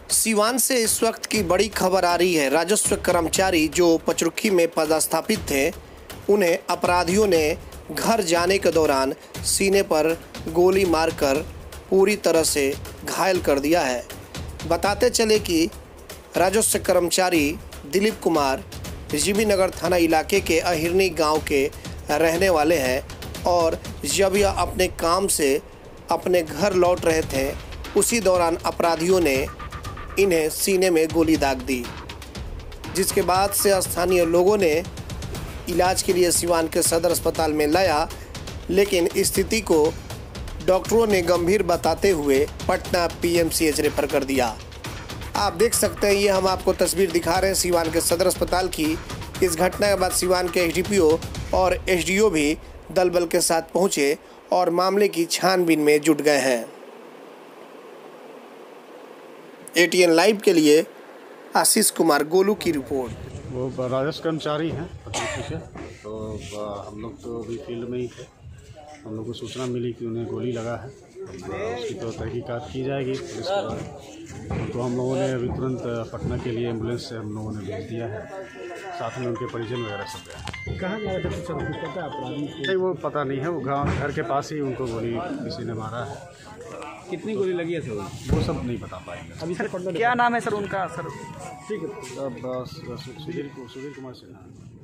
सीवान से इस वक्त की बड़ी खबर आ रही है। राजस्व कर्मचारी जो पचरुखी में पदस्थापित थे, उन्हें अपराधियों ने घर जाने के दौरान सीने पर गोली मारकर पूरी तरह से घायल कर दिया है। बताते चले कि राजस्व कर्मचारी दिलीप कुमार जीबी नगर थाना इलाके के अहिरनी गांव के रहने वाले हैं और जब यह अपने काम से अपने घर लौट रहे थे, उसी दौरान अपराधियों ने इन्हें सीने में गोली दाग दी, जिसके बाद से स्थानीय लोगों ने इलाज के लिए सिवान के सदर अस्पताल में लाया, लेकिन स्थिति को डॉक्टरों ने गंभीर बताते हुए पटना पीएमसीएच रेफर कर दिया। आप देख सकते हैं, ये हम आपको तस्वीर दिखा रहे हैं सिवान के सदर अस्पताल की। इस घटना के बाद सिवान के एसडीपीओ और एसडीओ भी दल बल के साथ पहुंचे और मामले की छानबीन में जुट गए हैं। एटीएन लाइव के लिए आशीष कुमार गोलू की रिपोर्ट। वो राजस्व कर्मचारी हैं पचरुखी से, तो हम लोग तो अभी फील्ड में ही थे। हम लोग को सूचना मिली कि उन्हें गोली लगा है। उसकी तो तहकीकात की जाएगी पुलिस द्वारा। तो हम लोगों ने अभी तुरंत पटना के लिए एम्बुलेंस से हम लोगों ने भेज दिया है, साथ में उनके परिजन वगैरह सब गए। कहाँ गया था कुछ पता है अपराधी? नहीं, वो पता नहीं है। वो घर के पास ही उनको गोली किसी ने मारा है। कितनी गोली लगी है सर? वो सब नहीं बता पाएंगे। अभी सर क्या नाम है सर उनका? सर ठीक है, सुधीर कुमार सिन्हा।